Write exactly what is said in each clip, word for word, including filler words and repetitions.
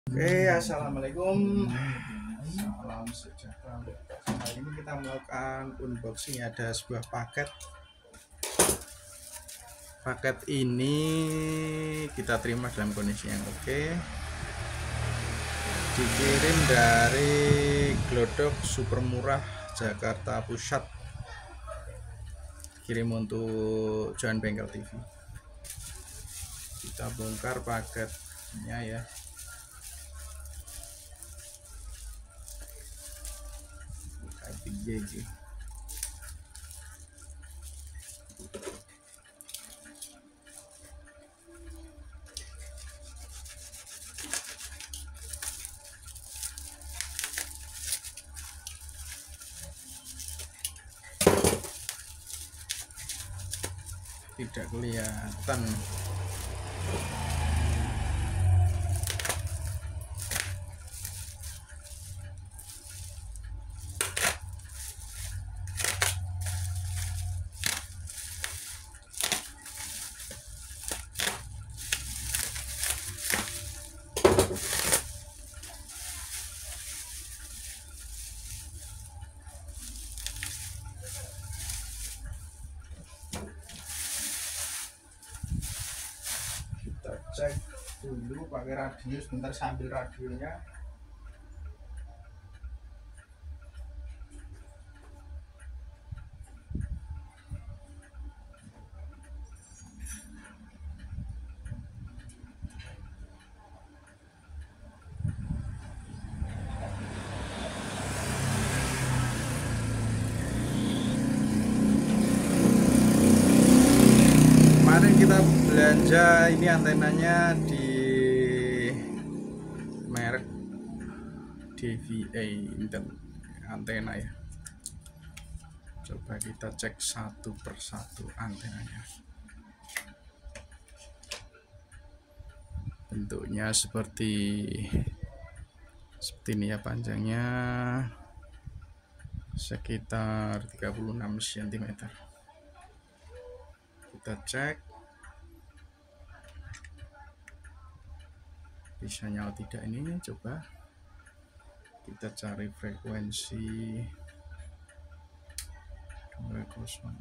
Oke, assalamualaikum, salam sejahtera. Hari ini kita melakukan unboxing. Ada sebuah paket. Paket ini kita terima dalam kondisi yang oke. Dikirim dari Glodok Super Murah Jakarta Pusat. Kirim untuk Johan Bengkel T V. Kita bongkar paketnya ya. Gigi. Tidak kelihatan. Kita cek dulu pakai radio sebentar sambil radionya. Kemarin kita belanja ini antenanya di merek D V A antena ya. Coba kita cek satu persatu antenanya. Bentuknya seperti seperti ini ya, panjangnya sekitar tiga puluh enam sentimeter. Kita cek bisa nyala tidak ini, coba kita cari frekuensi dua kosong.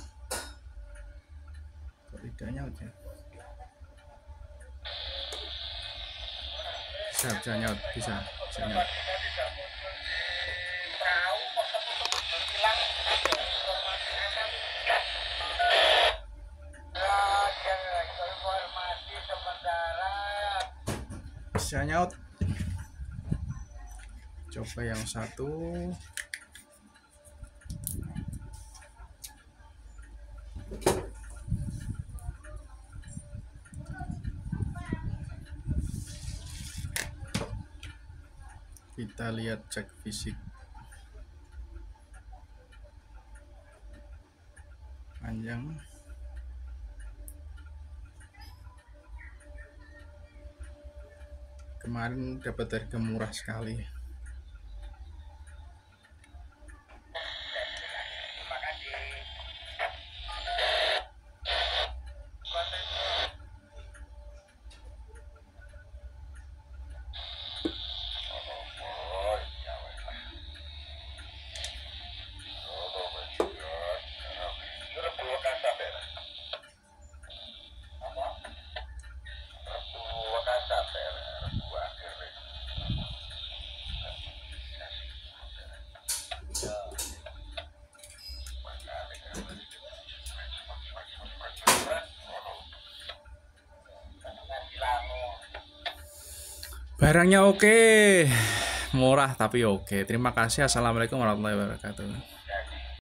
Kok tidak nyala ya? Bisa, bisa nyala, bisa, bisa nyala. Bisa nyaut. Coba yang satu. Kita lihat cek fisik. Panjang. Kemarin dapat harga murah sekali. Barangnya oke, murah tapi oke. Terima kasih. Assalamualaikum warahmatullahi wabarakatuh.